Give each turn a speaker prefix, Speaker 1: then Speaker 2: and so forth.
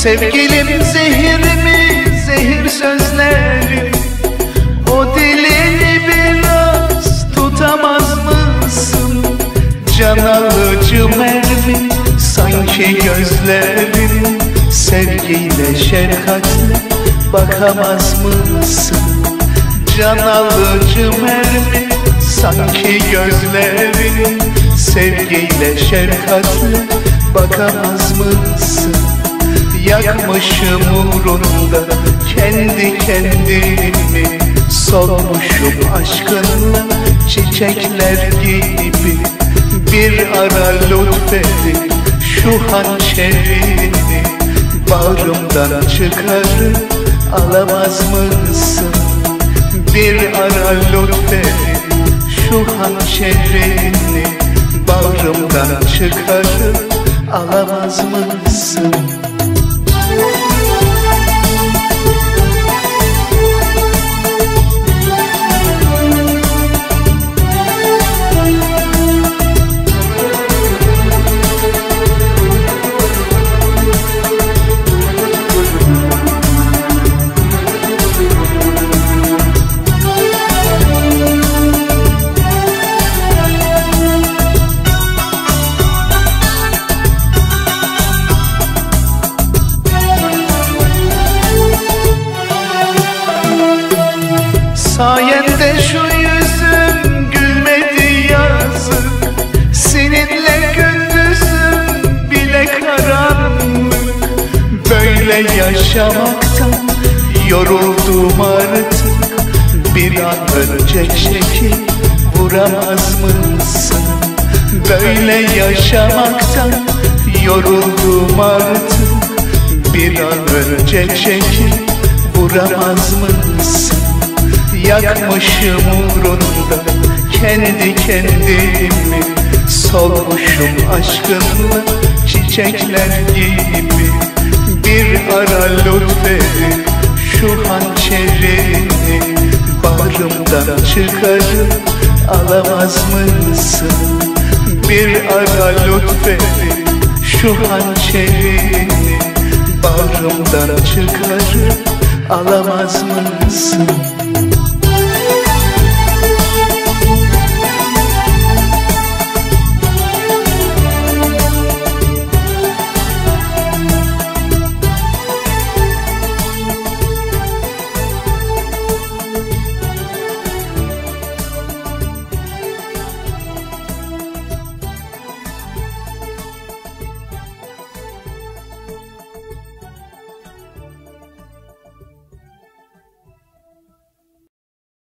Speaker 1: Sevgilim zehir mi, zehir sözlerim. O dilini biraz tutamaz mısın? Can alıcı mermi sanki gözlerin. Sevgiyle şefkatle bakamaz mısın? Can alıcı mermi sanki gözlerin. Sevgiyle şefkatle bakamaz mısın? Yakmışım uğrunda kendi kendimi, solmuşum aşkınla çiçekler gibi. Bir ara lütfedip şu hançerini bağrımdan çıkarıp alamaz mısın? Bir ara lütfedip şu hançerini bağrımdan çıkarıp alamaz mısın? Sayende şu yüzüm gülmedi yazık. Seninle gündüzüm bile karanlık. Böyle yaşamaktan yoruldum artık. Bir an önce çekip vuramaz mısın? Böyle yaşamaktan yoruldum artık. Bir an önce çekip vuramaz mısın? Yakmışım uğrunda kendi kendimi, solmuşum aşkınla çiçekler gibi. Bir ara lütfedip şu hançerini bağrımdan çıkarıp alamaz mısın? Bir ara lütfedip şu hançerini bağrımdan çıkarıp alamaz mısın?